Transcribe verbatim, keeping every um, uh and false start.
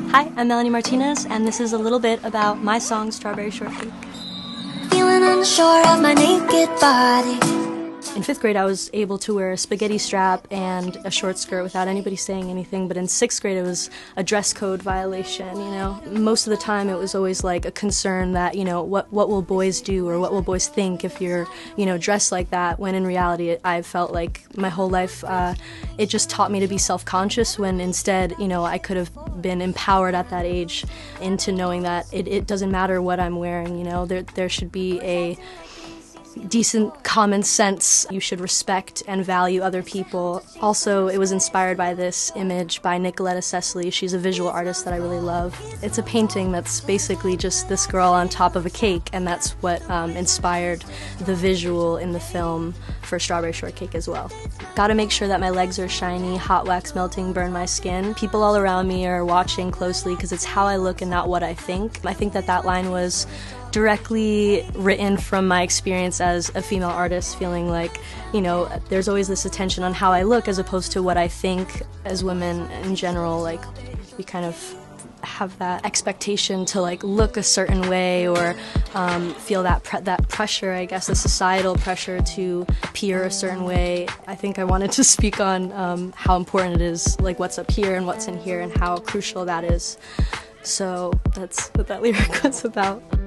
Hi, I'm Melanie Martinez, and this is a little bit about my song, Strawberry Shortcake. Feeling unsure of my naked body. In fifth grade, I was able to wear a spaghetti strap and a short skirt without anybody saying anything, but in sixth grade, it was a dress code violation, you know. Most of the time, it was always like a concern that, you know, what, what will boys do or what will boys think if you're, you know, dressed like that, when in reality, it, I felt like my whole life, uh, it just taught me to be self-conscious, when instead, you know, I could have been empowered at that age into knowing that it, it doesn't matter what I'm wearing, you know. There, there should be a decent common sense. You should respect and value other people. Also, it was inspired by this image by Nicoletta Cecily. She's a visual artist that I really love. It's a painting that's basically just this girl on top of a cake, and that's what um, inspired the visual in the film for Strawberry Shortcake as well. Gotta make sure that my legs are shiny, hot wax melting, burn my skin. People all around me are watching closely because it's how I look and not what I think. I think that that line was directly written from my experience as a female artist, feeling like, you know, there's always this attention on how I look as opposed to what I think. As women in general, like, we kind of have that expectation to like look a certain way, or um, feel that pre that pressure, I guess, the societal pressure to appear a certain way. I think I wanted to speak on um, how important it is, like what's up here and what's in here, and how crucial that is. So that's what that lyric was about.